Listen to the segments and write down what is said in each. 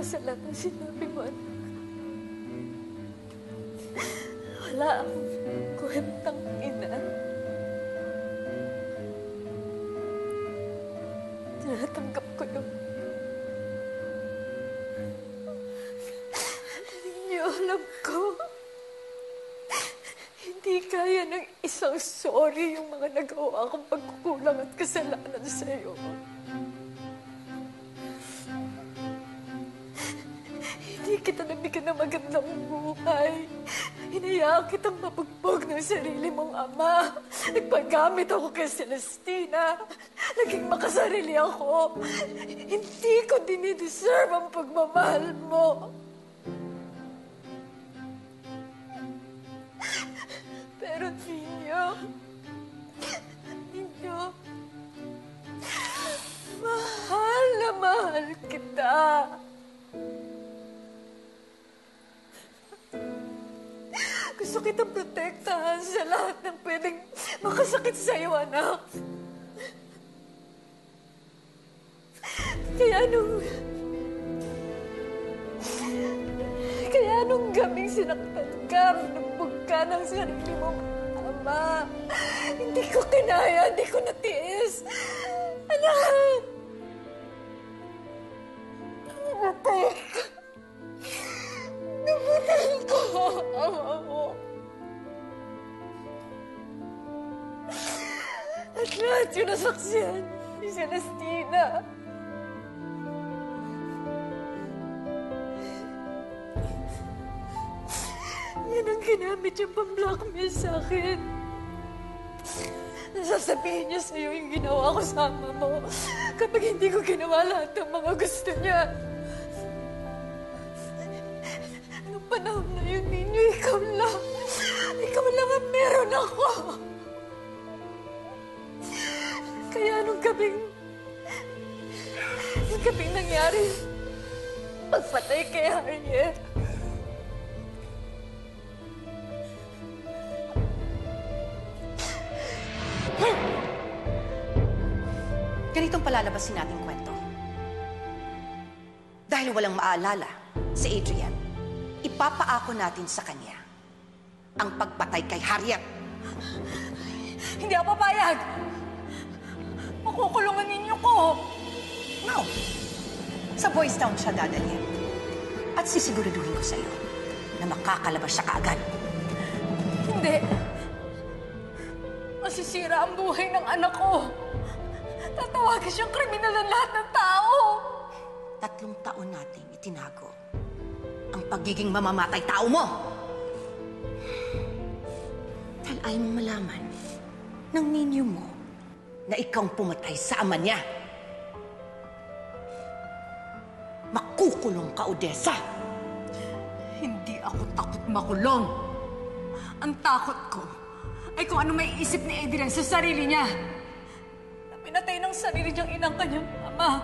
sa lahat ng sinabi mo, anak. Wala akong kwentang ina. Tinatanggap ko yun. Ninyo, alam ko, hindi kaya ng isang sorry yung mga nagawa kong pagkukulang at kasalanan sa'yo. Hindi kita nabigyan ng magandang buhay. Hinayaan kitang mabugbog ng sarili mong ama. Nagpagamit ako kay Celestina. Naging makasarili ako. Hindi ko dinideserve ang pagmamahal mo. Pero Ninyo, mahal na mahal kita. Gusto kitang protektahan sa lahat ng pwedeng makasakit sa'yo, anak. Kaya nung gabing sinaktan ka, binugbog ka ng sarili mong ama, hindi ko kinaya, hindi ko natiis. Anak! Namatay ko ang ama mo. At lahat yung nasaksihan ni Celestina. Yan ang ginamit yung pang-blackmail sa akin. Nasasabihin niya sa'yo yung ginawa ko sa ama mo kapag hindi ko ginawa lahat ng mga gusto niya. Nung panahon na yun, Ninyo, ikaw lang ang meron ako. Kaya nung gabing nangyari, pagpatay kay Harriet, ganitong palalabasin nating kwento. Dahil walang maalala si Adrian, ipapaako natin sa kanya ang pagpatay kay Harriet. Hindi ako papayag! Makukulungan ninyo ko! No. Sa Boys Town siya dadalhin. At sisiguraduhin ko sa'yo na makakalabas siya kaagad. Hindi. Masisira ang buhay ng anak ko. Tatawagin siyang kriminal ng lahat ng tao. 3 taon nating itinago ang pagiging mamamatay tao mo. Dahil ayaw mong malaman ng ninyo mo na ikaw pumatay sa ama niya. Makukulong ka, Odessa. Hindi ako takot makulong. Ang takot ko ay kung ano may isip ni Adrian sa sarili niya. Na pinatay ng sarili niyang inang kanyang ama.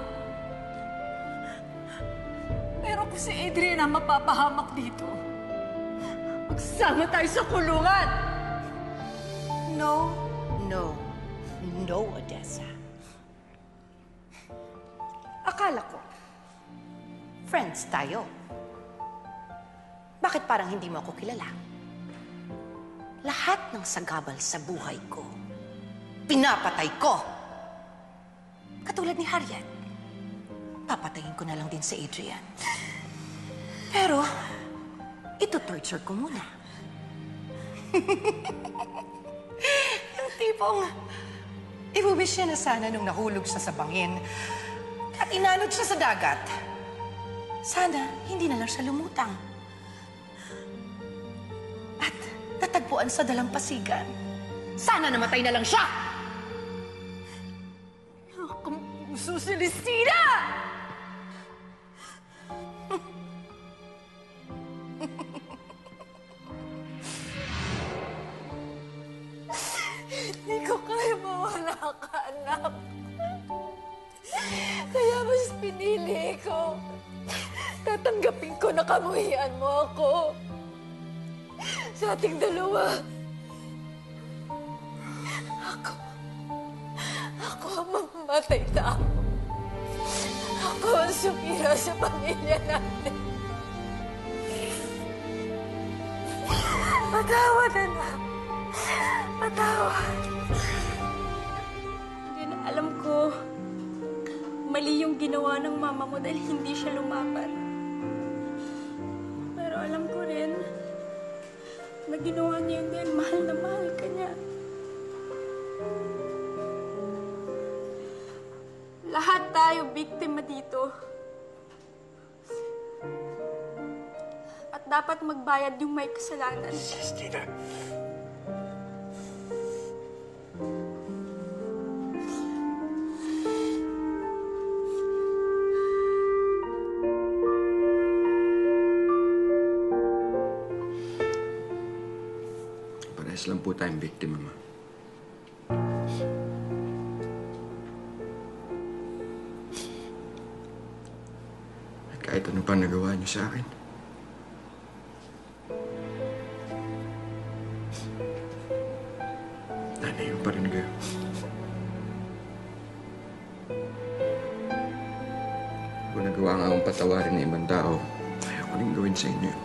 Pero kung si Adrian ang mapapahamak dito, magsama tayo sa kulungan. No, Odessa. Akala ko, friends tayo. Bakit parang hindi mo ako kilala? Lahat ng sagabal sa buhay ko, pinapatay ko. Katulad ni Harriet, papatayin ko na lang din si Adrian. Pero, ito-torture ko muna. Yung tipong, ibuwis siya na sana nung nahulog siya sa bangin at inanod siya sa dagat. Sana, hindi na lang siya lumutang. At natagpuan sa dalampasigan. Sana namatay na lang siya! Akong puso, Celestina! Hindi ko kaya mawala ka, anak. Kaya mas pinili ko. Tatanggapin ko na kamuhian mo ako. Sa ating dalawa. Ako ang mamamatay tao. Ako ang sumira sa pamilya natin. Patawad, anak. Patawad. Adrian, alam ko, mali yung ginawa ng mama mo dahil hindi siya lumaban. Pero alam ko rin na ginawa niya yun dahil mahal na mahal ka niya. Lahat tayo biktima dito. At dapat magbayad yung may kasalanan. Celestina. Parehas lang po tayong biktima, ma. At kahit ano pa nagawa niyo sa akin, nanayon pa rin kayo. Kung nagawa nga akong patawarin ng ibang tao, ayaw ko rin gawin sa inyo.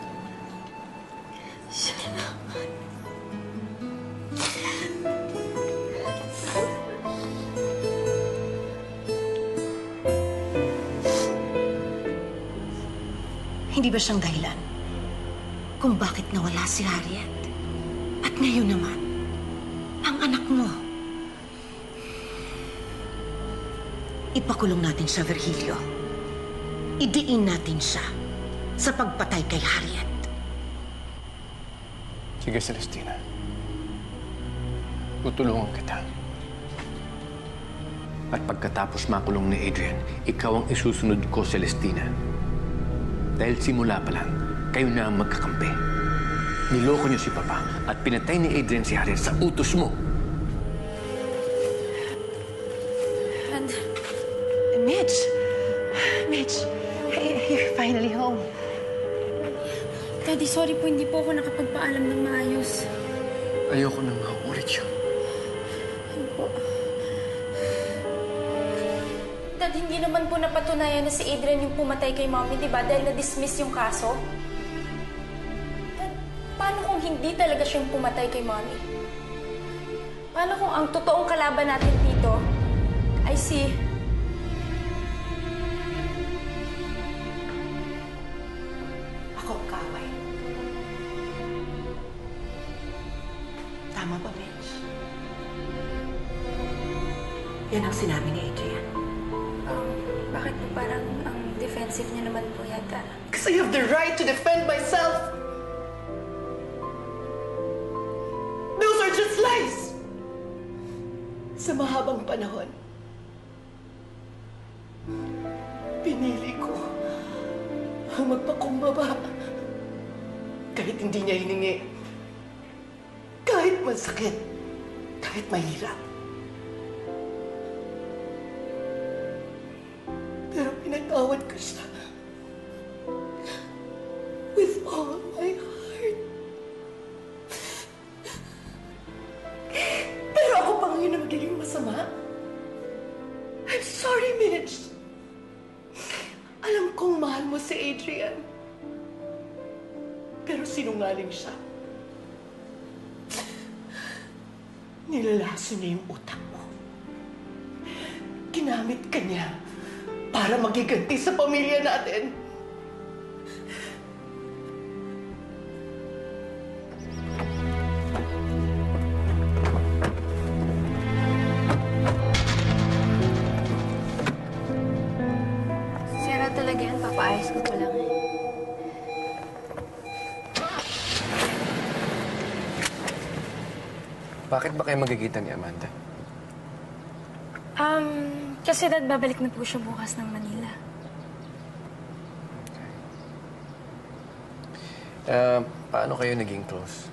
Hindi ba siyang dahilan kung bakit nawala si Harriet? At ngayon naman, ang anak mo. Ipakulong natin siya, Virgilio. Idiin natin siya sa pagpatay kay Harriet. Sige, Celestina. Tutulungan kita. At pagkatapos makulong ni Adrian, ikaw ang isusunod ko, Celestina. Dahil simula pa lang, kayo na ang magkakampi. Niloko niyo si Papa at pinatay ni Adrian si Harriet sa utos mo. And Mich! Mich! You're finally home. Daddy, sorry po, hindi po ako nakapagpaalam ng maayos. Ayoko nang mauulit yun. Ano po? Dad, hindi naman po napatunayan na si Adrian yung pumatay kay Mommy, di ba? Dahil na-dismiss yung kaso. Dad, paano kung hindi talaga siyang pumatay kay Mommy? Paano kung ang totoong kalaban natin dito ay si... Ako ang kaway. Tama ba, Mich? Yan ang sinabi ni Adrian. Bakit po parang ang defensive niya naman po yata? Because I have the right to defend myself. Those are just lies. Sa mahabang panahon, pinili ko ang magpakumbaba. Kahit hindi niya hiningi. Kahit masakit. Kahit mahirap. Pero pinatawad ko siya. With all my heart. Pero ako pa ngayon na magiging masama. I'm sorry, Mich. Alam kong mahal mo si Adrian. Pero sinungaling siya. Nilalaso niya yung utak mo. Ginamit ka niya para magiganti sa pamilya natin. Sira talaga yan, papaayos ko pa lang eh. Bakit ba kayo magkikita ni Amanda? Kasi Dad, babalik na po siya bukas ng Manila. Paano kayo naging close?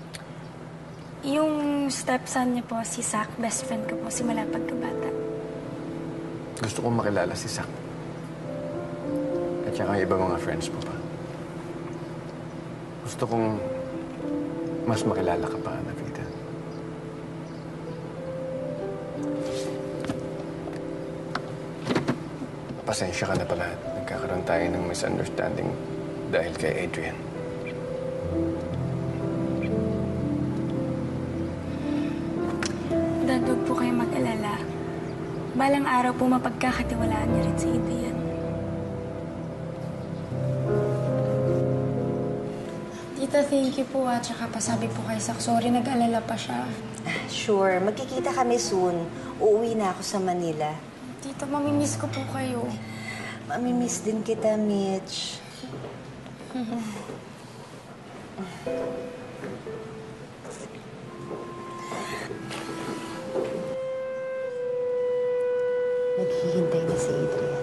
Yung stepson niya po, si Zach, best friend ko po, si Malapag Kabata. Gusto kong makilala si Zach. At saka iba mga friends mo pa. Gusto kong mas makilala ka pa, Ana Rita. Pasensya ka na pala. nagkakaroon tayo ng misunderstanding dahil kay Adrian. Dad, huwag po kayo mag-alala. Balang araw po mapagkakatiwalaan niyo rin si Adrian. Tita, thank you po at saka pasabi po kay Sak. Sorry, nag-alala pa siya. Sure, magkikita kami soon. Uuwi na ako sa Manila. Tita, mamimiss ko po kayo. Mamimiss din kita, Mich. Naghihintay na si Adrian.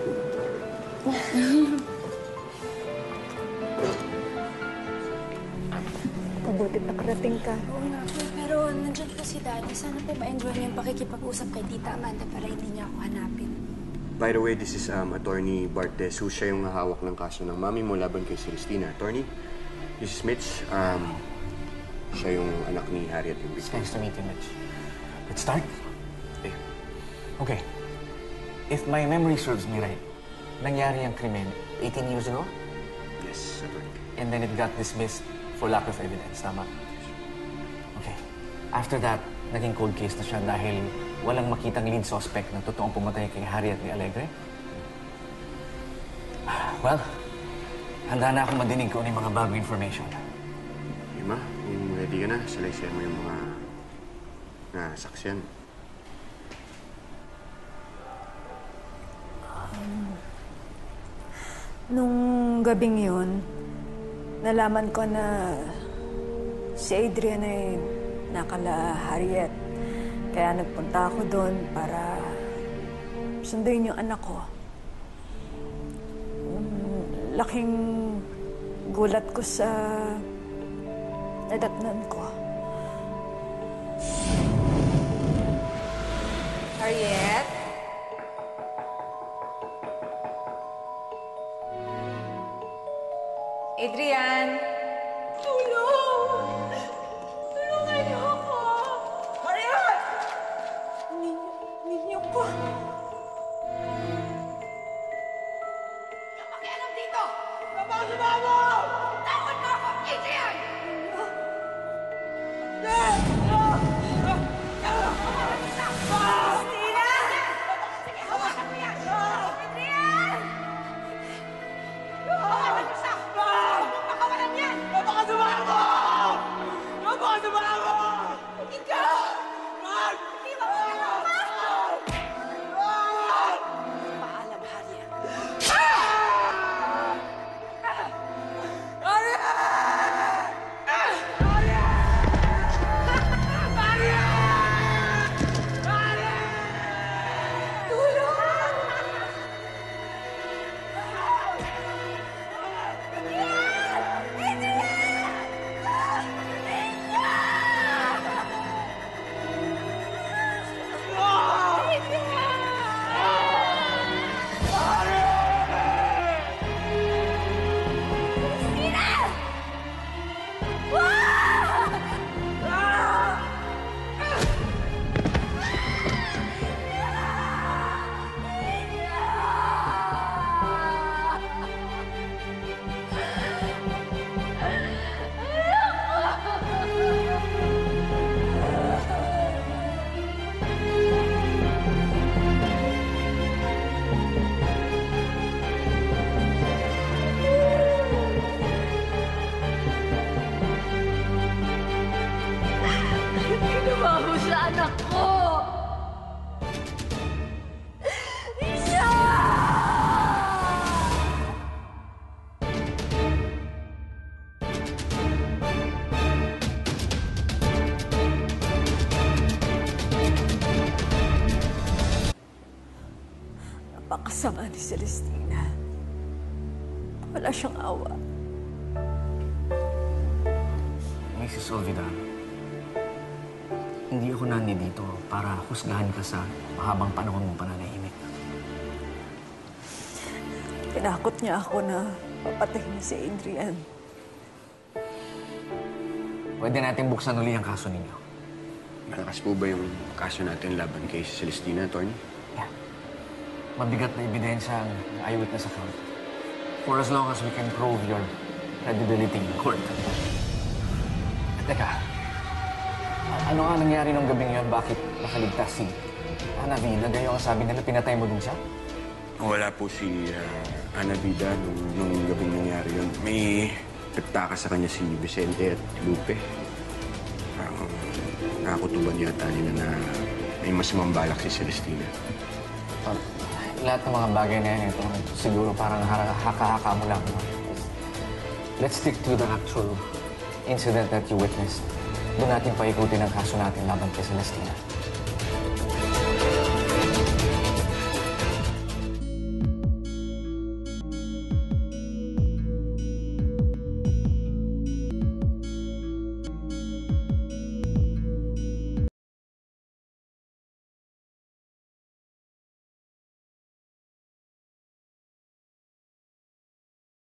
Mabuti nakarating ka. Oo nga po, pero nandiyan po si Daddy. Sana po ma-enjoy niyo yung pakikipag-usap kay Tita Amanda para hindi niya ako hanapin. By the way, this is Attorney Bartes, who siya yung hawak ng kaso ng mami mo laban kay Celestina. Attorney, this is Mich. Siya yung anak ni Harriet yung It's victim. nice to meet you, Mitch. Let's start. Eh, Okay. If my memory serves me right, nangyari ang krimen 18 years ago, yes, Attorney. and then it got dismissed for lack of evidence, tama? Okay. After that, naging cold case na siya dahil walang makitang lead suspect na totoong pumatay kay Harriet ni Alegre. Well, handa na akong madinig kung ano yung mga bagong information. Ima, kung ready ka na, salaysay mo yung mga nasaksiyan. Nung gabing yun, nalaman ko na si Adrian ay nakala Harriet. Kaya nagpunta ako doon para sunduin yung anak ko. Laking gulat ko sa nadatnan ko. Harriet? Adrian? Tulong! Tulungan niyo ako! Harriet! Ninyo ko. Pakialam dito! Babasama mo! Takot mo ako, Adrian! Christina! Sige, hawakan mo yan! Adrian! Hawakan mo siya! Huwag mong pakawalan yan! Napakasama mo! Napakasama mo! Ikaw! Hindi mo paalam, Harriet. Ginawa mo sa anak ko! Isa! Napakasama ni Celestina. Wala siyang awa. Mrs. Olvidar, hindi ako nandito para husgahan ka sa mahabang panahon mong pananahimik. Tinakot niya ako na papatayin si Adrian. Pwede natin buksan uli ang kaso ninyo. Malakas po ba yung kaso natin laban kay Celestina, Attorney? Yeah. mabigat na ebidensya ang eyewitness account. For as long as we can prove your credibility in court. At teka, ano nga nangyari nung gabing yon? Bakit nakaligtas si Ana Mina? Gayo ang sabi nila, pinatay mo din siya? Wala po si Ana Vida nung gabing nangyari yun. May nagtaka sa kanya si Vicente at Lupe. Parang nakakutuban yata nila na may masamang balak si Celestina. Lahat ng mga bagay na yan, ito siguro parang haka-haka mo lang. No? Let's stick to the actual incident that you witnessed. Doon natin paikutin ang kaso natin laban kay Celestina.